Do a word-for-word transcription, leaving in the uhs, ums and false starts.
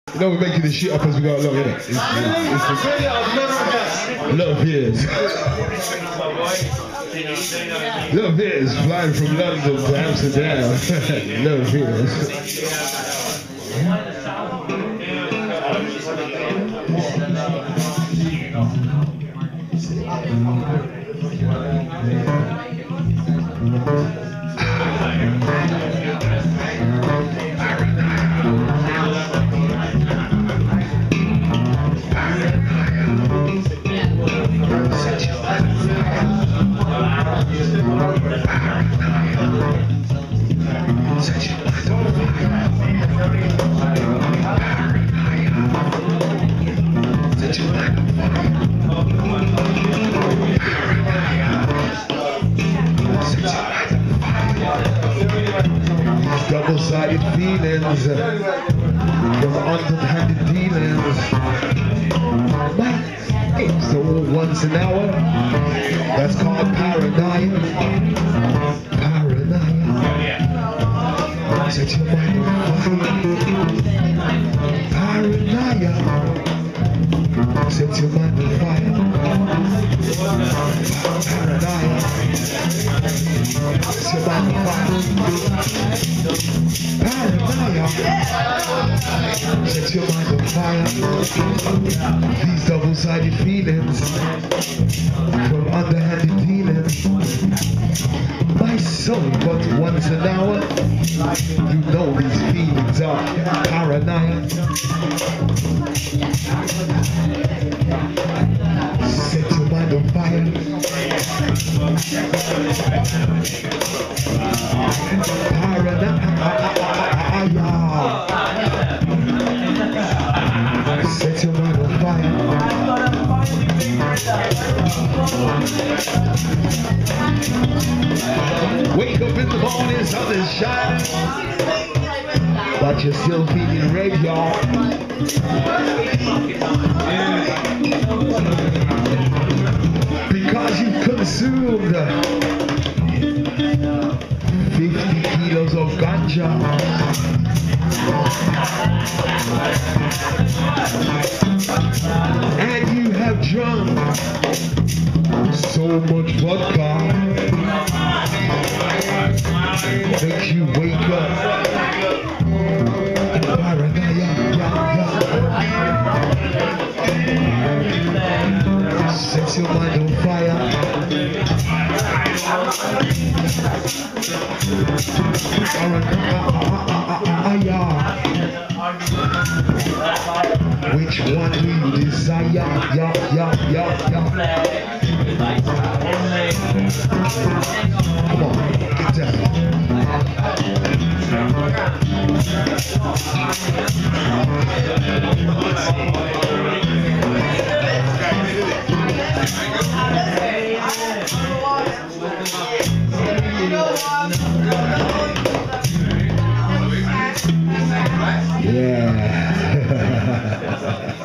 You know we're making this shit up as we go along, innit? It's, it's, it's, Love Years. Love Years, flying from London to Amsterdam. Love Years. Double-sided feelings from underhanded dealings. It's all once an hour. That's called paranoia. Paranoia. Set your mind on fire. Paranoia. Set your mind on fire. Paranoia. Set your mind on fire. Paranoia. Set your mind on fire. These double-sided feelings from underhanded dealings. My soul, but once an hour, you know these feelings are paranoia. Set your mind on fire. Paranoia. Set your mind on fire. Wake up in the morning, sun is shining, but you're still feeling red, y'all. Because you've consumed fifty kilos of ganja. And you have drunk so much vodka, makes you wake up in paranoia. Sets your mind on fire. Which one do you desire? Yeah, yeah, yeah, yeah. Come on, get down. Yeah.